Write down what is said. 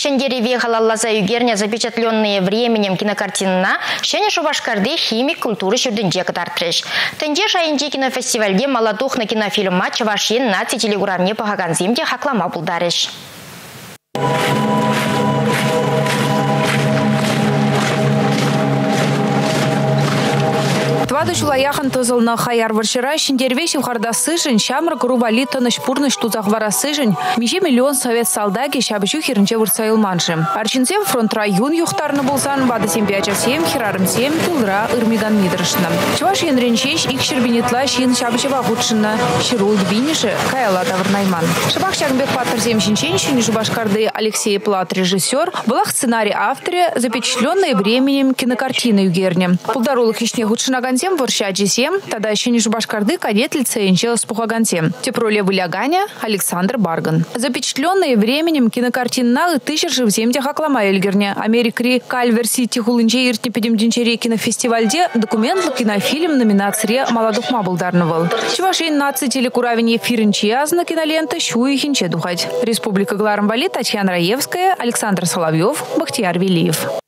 Шендереве халалласа югерне запечатленные временем кинокартинына Шене Шубашкарды химик культуры шүрдінже кытартрыш. Тенде шайынже кинофестивальде маладухна кинофильма Чавашин наци телегурамне пахаганзимде хаклама булдарыш. Твады чулаяхан тозылна хаяр варшира шендерве шевхарда сыжын, шамры грували тыныш пурныш тузах вара сыжын, меже миллион совет солдаги шабышу херінче вырсайылманшы. Арчинсем фронт район юхтарны болсан, вады семпиячасем, херарымсем, тулра ырмиган мидрышны. Чуваш енренчеш их шербинетла шин шабычева худшынна, ширул двиниши, каяла таврнайман. Шабах шагбек паттерзем шинченщине Шубашкарды Алексей Плат, режиссер, была сценарий авторе, запечатленные временем кинокартины югерне. Полдарулых ишне худшынаган тем ворщаджисем, тогда еще не Шубашкарды кадет лицеенчел с пухагантем. Тепроле выляганя Александр Барган. Запечатленные временем кинокартинна 1070 хаклама эльгерне. Америкри Кальвер-Сити хулынче иртне педемдинчере кинофестивальде документ кинофильм номинации «Маладух Мабулдарновал». Чувашин наци телекуравень эфиринче язна кинолента «Щуихинче духать». Республика Гларамбали, Татьяна Раевская, Александр Соловьев, Бахтияр Велиев.